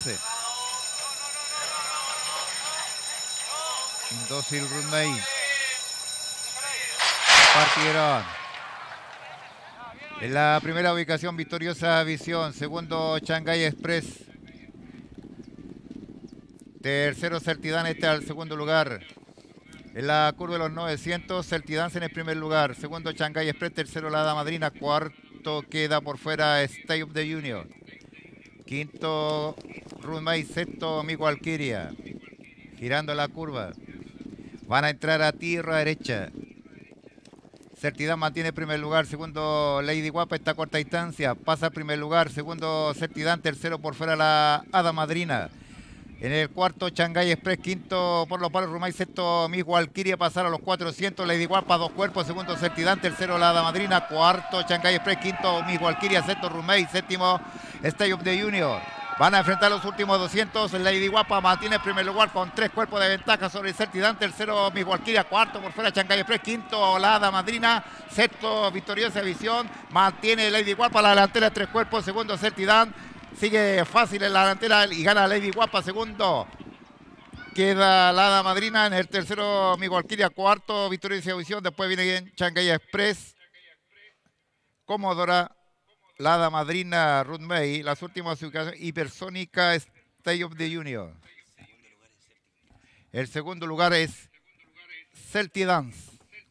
11. Indócil Rundmaid. Partieron. En la primera ubicación, Victoriosa Visión. Segundo, Shanghai Express. Tercero, Certidán está al segundo lugar. En la curva de los 900, Certidance en el primer lugar. Segundo, Shanghai Express. Tercero, la Hada Madrina. Cuarto, queda por fuera State of the Union. Quinto, Rundmaid. Sexto, Miss Valkyria. Girando la curva. Van a entrar a tierra derecha. Certidán mantiene primer lugar. Segundo, Lady Guapa, está a corta distancia. Pasa primer lugar. Segundo, Certidán. Tercero, por fuera la Hada Madrina. En el cuarto, Shanghai Express. Quinto, por los palos, Rundmaid. Sexto, Miss Valkyria. Pasar a los 400. Lady Guapa, dos cuerpos. Segundo, Certidán. Tercero, la Hada Madrina. Cuarto, Shanghai Express. Quinto, Miss Valkyria. Sexto, Rundmaid. Séptimo, State of the Union. Van a enfrentar los últimos 200. Lady Guapa mantiene el primer lugar con 3 cuerpos de ventaja sobre Certidán. Tercero, Miss Valkyria. Cuarto, por fuera, Shanghai Express. Quinto, la Hada Madrina. Sexto, Victoriosa Visión. Mantiene Lady Guapa la delantera, 3 cuerpos. Segundo, Certidán. Sigue fácil en la delantera y gana Lady Guapa. Segundo, queda la Hada Madrina. En el tercero, Miss Valkyria. Cuarto, Victoriosa Visión. Después viene Shanghai Express. Comodora, la Hada Madrina, Rundmaid. Las últimas ubicaciones, Hipersónica, State of the Union. El segundo lugar es Certidance.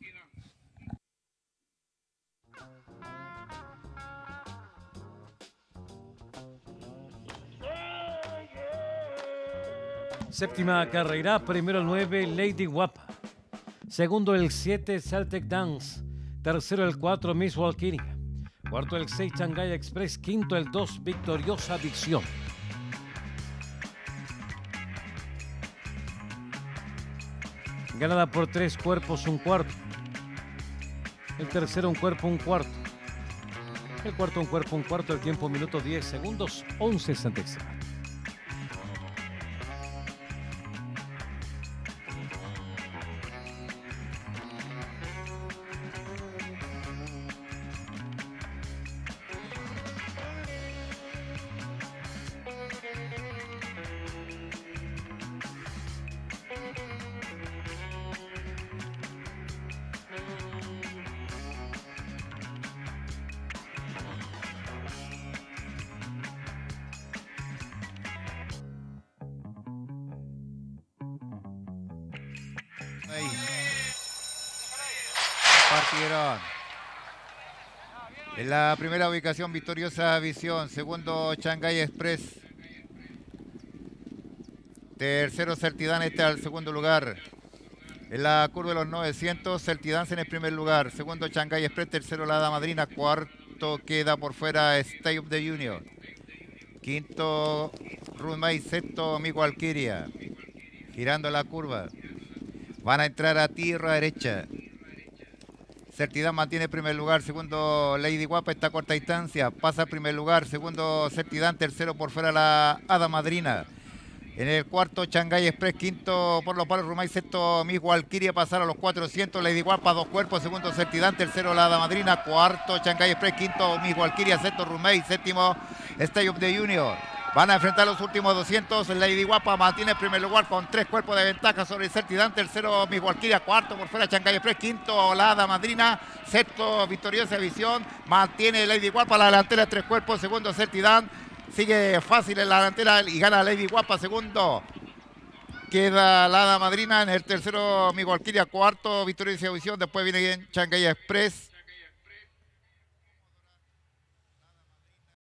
Séptima carrera, primero el 9, Lady Guapa. Segundo el 7, Celtic Dance. Tercero el 4, Miss Valkyria. Cuarto el 6, Shanghai Express. Quinto el 2, Victoriosa Visión. Ganada por 3 cuerpos, un cuarto. El tercero un cuerpo, un cuarto. El cuarto un cuerpo, un cuarto. El tiempo minuto 10 segundos, 11:66. Partieron. En la primera ubicación, Victoriosa Visión. Segundo, Shanghai Express. Tercero, Certidán está al segundo lugar. En la curva de los 900, Certidán en el primer lugar. Segundo, Shanghai Express. Tercero, la Hada Madrina. Cuarto, queda por fuera State of the Union. Quinto, Rundmaid. Sexto, Miss Valkyria. Girando la curva. Van a entrar a tierra derecha. Certidán mantiene primer lugar. Segundo, Lady Guapa, está a corta distancia. Pasa primer lugar. Segundo, Certidán. Tercero, por fuera la Hada Madrina. En el cuarto, Shanghai Express. Quinto, por los palos, Rundmaid. Sexto, Miss Valkyria. Pasar a los 400. Lady Guapa, dos cuerpos. Segundo, Certidán. Tercero, la Hada Madrina. Cuarto, Shanghai Express. Quinto, Miss Valkyria. Sexto, Rundmaid. Séptimo, State of the Union. Van a enfrentar los últimos 200. Lady Guapa mantiene el primer lugar con 3 cuerpos de ventaja sobre Certidán. Tercero, Miss Valkyria. Cuarto, por fuera, Shanghai Express. Quinto, la Hada Madrina. Sexto, Victoriosa Visión. Mantiene Lady Guapa la delantera, 3 cuerpos. Segundo, Certidán. Sigue fácil en la delantera y gana Lady Guapa. Segundo, queda la Hada Madrina. En el tercero, Miss Valkyria. Cuarto, Victoriosa Visión. Después viene Shanghai Express.